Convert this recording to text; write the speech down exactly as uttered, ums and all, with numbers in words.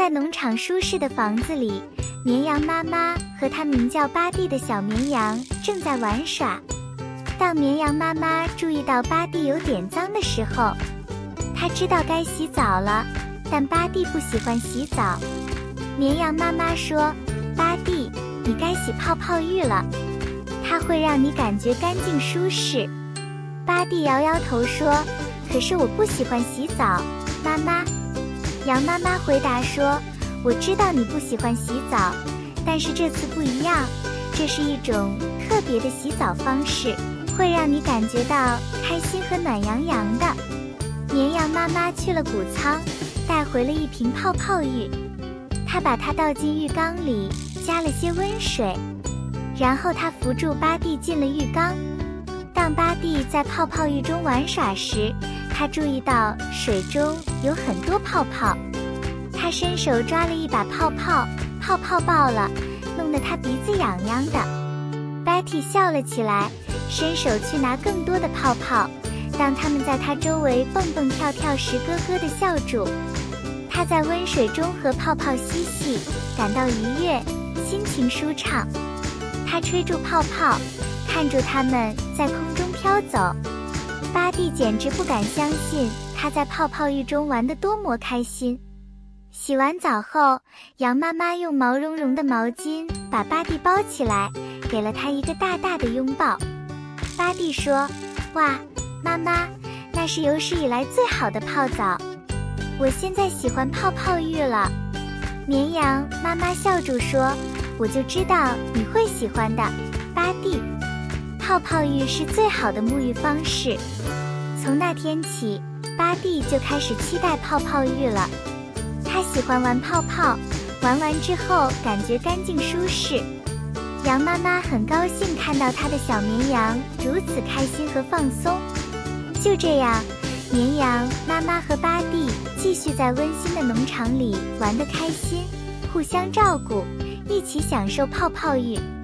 在农场舒适的房子里，绵羊妈妈和它名叫巴蒂的小绵羊正在玩耍。当绵羊妈妈注意到巴蒂有点脏的时候，她知道该洗澡了，但巴蒂不喜欢洗澡。绵羊妈妈说：“巴蒂，你该洗泡泡浴了，它会让你感觉干净舒适。”巴蒂摇摇头说：“可是我不喜欢洗澡，妈妈。”羊妈妈回答说：“我知道你不喜欢洗澡，但是这次不一样，这是一种特别的洗澡方式，会让你感觉到开心和暖洋洋的。”绵羊妈妈去了谷仓，带回了一瓶泡泡浴，她把它倒进浴缸里，加了些温水，然后她扶住巴蒂进了浴缸。当巴蒂在泡泡浴中玩耍时，他注意到水中有很多泡泡，他伸手抓了一把泡泡，泡泡爆了，弄得他鼻子痒痒的。Betty 笑了起来，伸手去拿更多的泡泡，当他们在他周围蹦蹦跳跳时，咯咯地笑住。他在温水中和泡泡嬉戏，感到愉悦，心情舒畅。他吹住泡泡，看住它们在空中飘走。巴蒂简直不敢相信他在泡泡浴中玩得多么开心。洗完澡后，羊妈妈用毛茸茸的毛巾把巴蒂包起来，给了他一个大大的拥抱。巴蒂说：“哇，妈妈，那是有史以来最好的泡澡，我现在喜欢泡泡浴了。”绵羊妈妈笑着说：“我就知道你会喜欢的，巴蒂。泡泡浴是最好的沐浴方式。”从那天起，巴蒂就开始期待泡泡浴了。他喜欢玩泡泡，玩完之后感觉干净舒适。羊妈妈很高兴看到她的小绵羊如此开心和放松。就这样，绵羊妈妈和巴蒂继续在温馨的农场里玩得开心，互相照顾，一起享受泡泡浴。